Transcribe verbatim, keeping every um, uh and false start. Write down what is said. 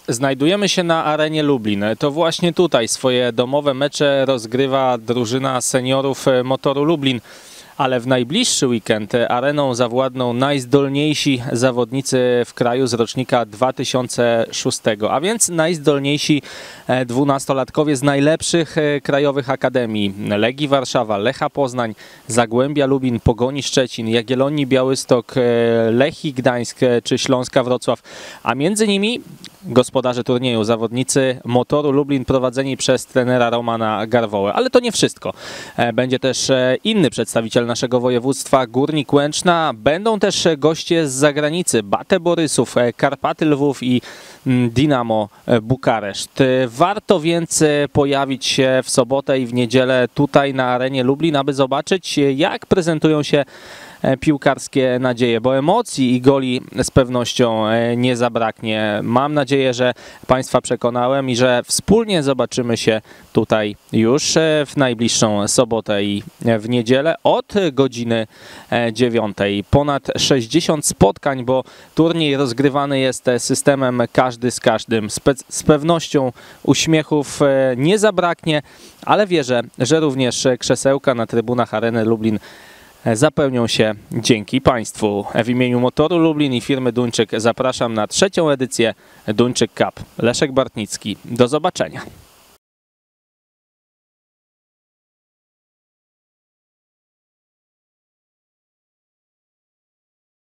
Znajdujemy się na arenie Lublin. To właśnie tutaj swoje domowe mecze rozgrywa drużyna seniorów Motoru Lublin. Ale w najbliższy weekend areną zawładną najzdolniejsi zawodnicy w kraju z rocznika dwa tysiące szóstego, a więc najzdolniejsi dwunastolatkowie z najlepszych krajowych akademii: Legii Warszawa, Lecha Poznań, Zagłębia Lubin, Pogoni Szczecin, Jagiellonii Białystok, Lechii Gdańsk czy Śląska Wrocław, a między nimi gospodarze turnieju, zawodnicy Motoru Lublin prowadzeni przez trenera Romana Garwołę. Ale to nie wszystko. Będzie też inny przedstawiciel naszego województwa, Górnik Łęczna. Będą też goście z zagranicy, Bate Borysów, Karpaty Lwów i Dinamo Bukareszt. Warto więc pojawić się w sobotę i w niedzielę tutaj na arenie Lublin, aby zobaczyć, jak prezentują się piłkarskie nadzieje, bo emocji i goli z pewnością nie zabraknie. Mam nadzieję, że Państwa przekonałem i że wspólnie zobaczymy się tutaj już w najbliższą sobotę i w niedzielę od godziny dziewiątej. Ponad sześćdziesiąt spotkań, bo turniej rozgrywany jest systemem każdy z każdym. Z pewnością uśmiechów nie zabraknie, ale wierzę, że również krzesełka na trybunach areny Lublin zapełnią się dzięki Państwu. W imieniu Motoru Lublin i firmy Duńczyk zapraszam na trzecią edycję Duńczyk Cup. Leszek Bartnicki. Do zobaczenia.